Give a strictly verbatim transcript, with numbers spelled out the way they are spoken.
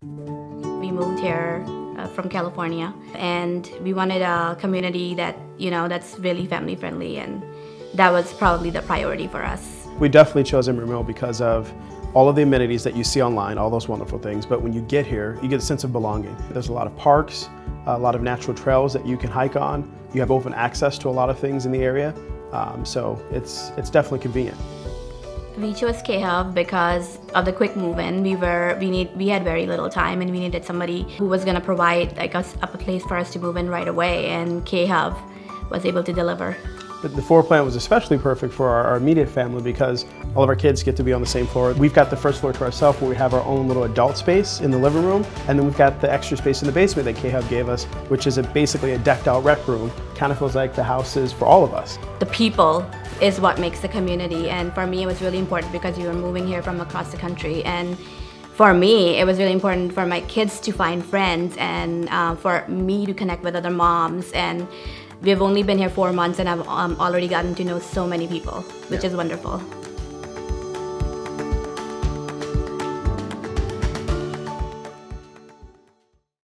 We moved here uh, from California, and we wanted a community that, you know, that's really family friendly, and that was probably the priority for us. We definitely chose Embry Mill because of all of the amenities that you see online, all those wonderful things, but when you get here, you get a sense of belonging. There's a lot of parks, a lot of natural trails that you can hike on. You have open access to a lot of things in the area, um, so it's, it's definitely convenient. We chose K-Hub because of the quick move-in. We were we need we had very little time, and we needed somebody who was going to provide like us a place for us to move in right away, and K-Hub was able to deliver. But the floor plan was especially perfect for our, our immediate family because all of our kids get to be on the same floor. We've got the first floor to ourselves where we have our own little adult space in the living room, and then we've got the extra space in the basement that K-Hub gave us, which is a, basically a decked out rec room. Kind of feels like the house is for all of us. The people is what makes the community, and for me it was really important because we were moving here from across the country, and for me it was really important for my kids to find friends, and uh, for me to connect with other moms. And we've only been here four months and I've um, already gotten to know so many people, which yeah. is wonderful.